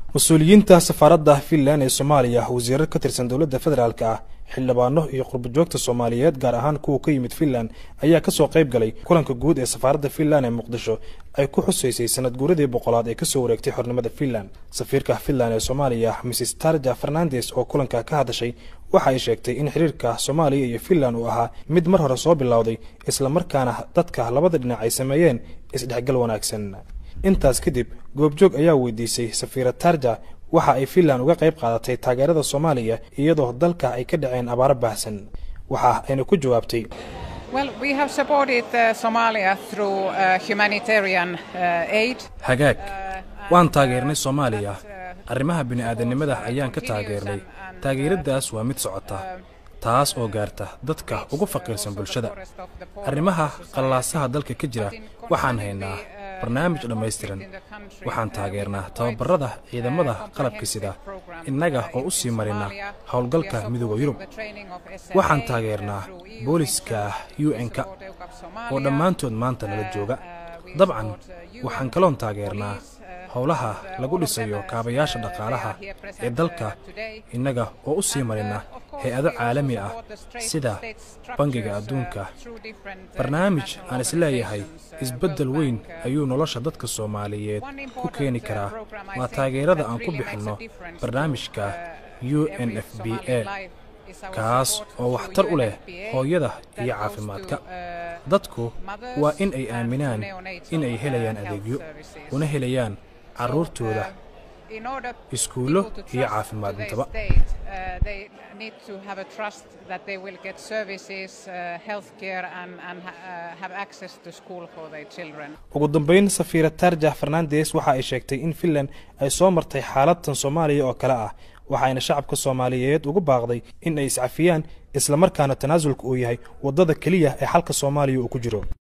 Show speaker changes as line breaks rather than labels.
مسؤوليinta safaaradda Finland ee Soomaaliya wasiir ka tirsan dawladda federaalka ah xildhibaano iyo qurbo joogta Soomaaliyeed gaar ahaan kuwa ka yimid Finland ayaa ka soo qayb galay kulanka guud ee safaaradda Finland ee Muqdisho ay ku xusaysay sanad guuradii 100aad ee ka soo wareegtay xornimada Finland. Safiirka Finland ee Soomaaliya Mrs. Tarja Fernandes oo kulanka ka hadashay waxa ay sheegtay in xiriirka Soomaaliya iyo Finland uu ahaa mid mar hore soo bilowday isla markaana dadka labada dhinac ay sameeyeen isdhexgal wanaagsan. intaas kadib goobjoog ayaa weydiisay safiirad Tarja waxa ay Finland uga qayb qaadatay taageerada Soomaaliya iyadoo dalka ay ka dhaceen abaar baahsan. waxa ayna ku jawaabtay
Well, we have supported Somalia through humanitarian aid.
hagaag waan taageernay Soomaaliya arrimaha bini'aadanimada ayaan ka taageernay. taageeradaas waa mid socota taas oo gaarta dadka ugu faqiirsan bulshada. arrimaha qalaasaha dalka ka jira waxaan haynaa barnaamij dhammaystiran. waxaan taageernaa tababarada ciidamada qalabka sida innaga oo u sii marina howlgalka midowga Yurub. waxaan taageernaa booliska UN-ka oo dhammaantood maanta nala jooga. dabcan waxaan kaloon taageernaa howlaha lagu dhisayo kaabayaasha dhaqaalaha ee dalka innaga oo u sii marina hay'ado caalami ah sida Bangiga Adduunka. barnaamij aan isleeyahay isbeddel weyn ayuu nolosha dadka Soomaaliyeed ku keeni karaa waa taageerada aan ku bixinno barnaamijka UNFPA kaas oo waxtar u leh hooyada iyo caafimaadka. dadku waa in ay aaminaan in ay helayaan adeegyo una helayaan carruurtooda iskuulo iyo caafimaad intaba. ugu dambeyn safiirad Tarja Fernandes waxa ay sheegtay in Finland ay soo martay xaaladdan Soomaaliya oo kale ah waxayna shacabka Soomaaliyeed ugu baaqday in ay iscafiyaan isla markaana tanaasulku uu yahay wadada kaliya ee xalka Soomaaliya uu ku jiro.